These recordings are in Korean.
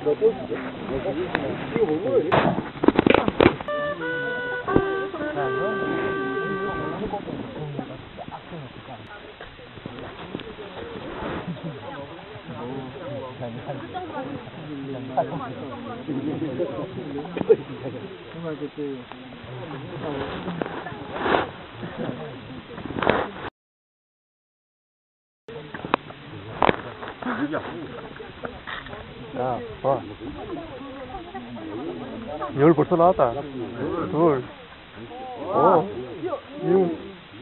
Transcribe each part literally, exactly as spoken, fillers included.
야, 봐. 열 벌써 나왔다. 둘. 오. 육.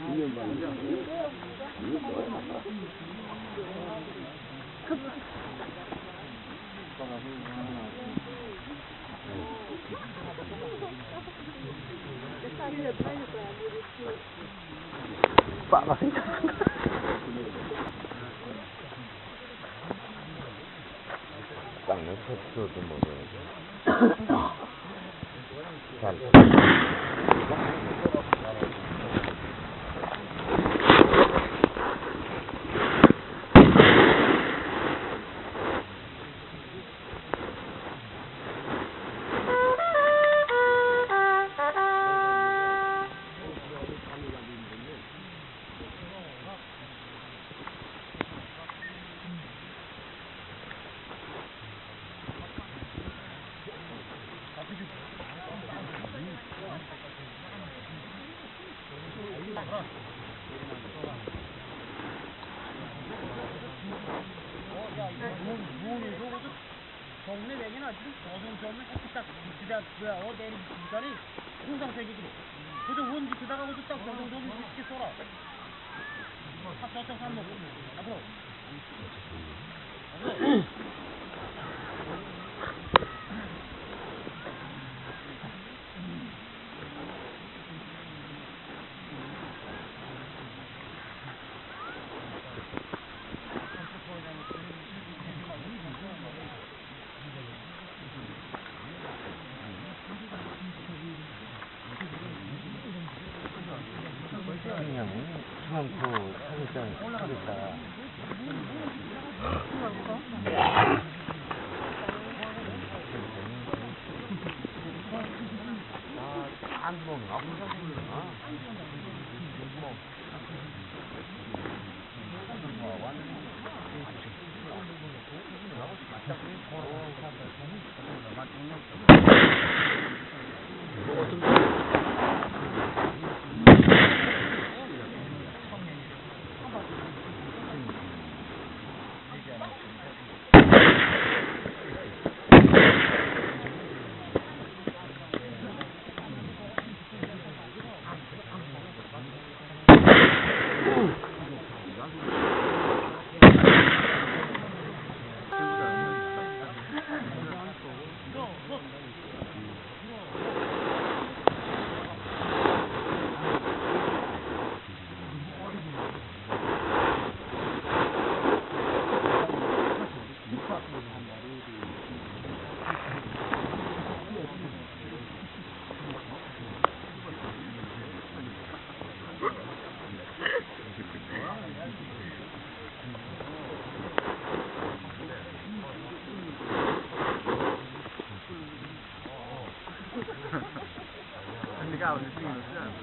빠가 땅에 set도 좀 먹어야지. 잘. 동네 외에는 아주 어동점을 딱 지다 뭐야 어 내리 중간에 홍상색이고 그저 원지 그다가 그저 딱 어동점을 쉽게 쏘라 탑 저쪽 산 놓고 앞으로 앞으로 그냥 수강포 사실상 하겠다. 아, 안 먹어. 아무 상관없나? Legal, assim, né?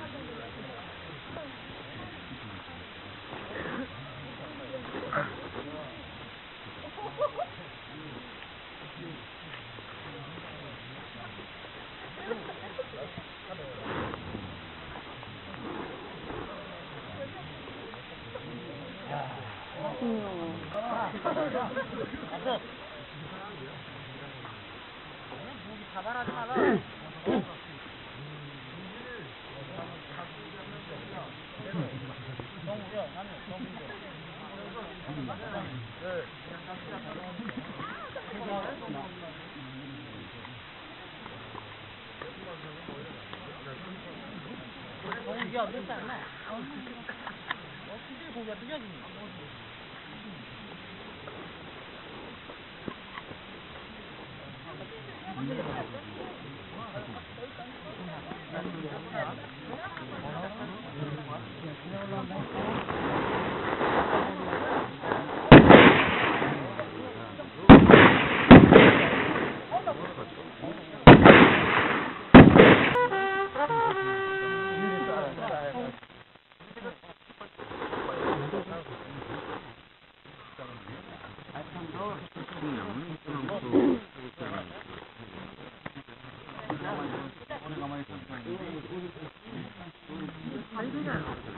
야, 몇 살 나? 어, 근데 거기가 뜨냐, 지금? 오래 가만히 있었는데.